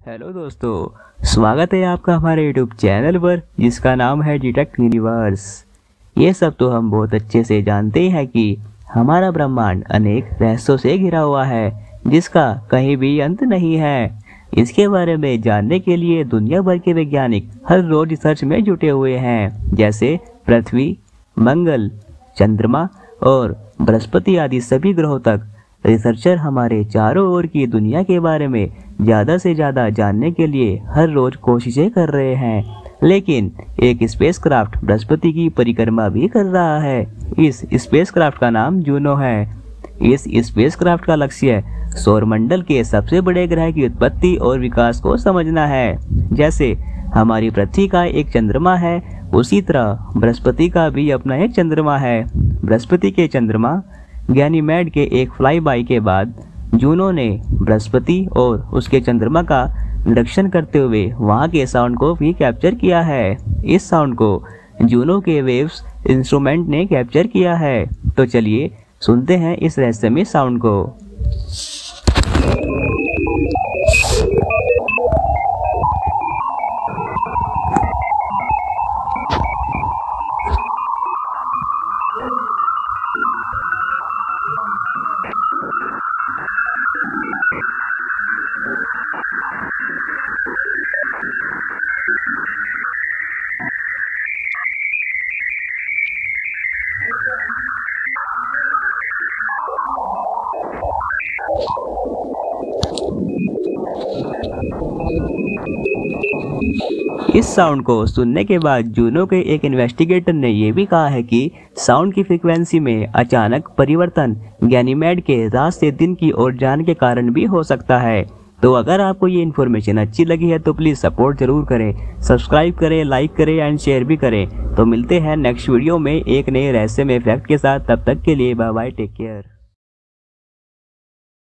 Hello दोस्तों, स्वागत है आपका हमारे यूट्यूब चैनल पर जिसका नाम है डिटेक्ट यूनिवर्स। ये सब तो हम बहुत अच्छे से जानते हैं कि हमारा ब्रह्मांड अनेक रहस्यों से घिरा हुआ है जिसका कहीं भी अंत नहीं है। इसके बारे में जानने के लिए दुनिया भर के वैज्ञानिक हर रोज रिसर्च में जुटे हुए हैं, जैसे पृथ्वी, मंगल, चंद्रमा और बृहस्पति आदि सभी ग्रहों तक रिसर्चर हमारे चारों ओर की दुनिया के बारे में ज़्यादा से ज़्यादा जानने के लिए हर रोज कोशिशें कर रहे हैं। लेकिन एक स्पेसक्राफ्ट बृहस्पति की परिक्रमा भी कर रहा है। इस स्पेसक्राफ्ट का नाम जूनो है। इस स्पेसक्राफ्ट का लक्ष्य सौरमंडल के सबसे बड़े ग्रह की उत्पत्ति और विकास को समझना है। जैसे हमारी पृथ्वी का एक चंद्रमा है, उसी तरह बृहस्पति का भी अपना एक चंद्रमा है। बृहस्पति के चंद्रमा गैनीमेड के एक फ्लाई बाई के बाद जूनो ने बृहस्पति और उसके चंद्रमा का निरीक्षण करते हुए वहां के साउंड को भी कैप्चर किया है। इस साउंड को जूनो के वेव्स इंस्ट्रूमेंट ने कैप्चर किया है। तो चलिए सुनते हैं इस रहस्यमय साउंड को। इस साउंड को सुनने के बाद जूनो के एक इन्वेस्टिगेटर ने यह भी कहा है कि साउंड की फ्रीक्वेंसी में अचानक परिवर्तन गैनीमेड के रात से दिन की ओर जाने के कारण भी हो सकता है। तो अगर आपको ये इन्फॉर्मेशन अच्छी लगी है तो प्लीज़ सपोर्ट जरूर करें, सब्सक्राइब करें, लाइक करें एंड शेयर भी करें। तो मिलते हैं नेक्स्ट वीडियो में एक नए रहस्यमय फैक्ट के साथ। तब तक के लिए बाय बाय, टेक केयर।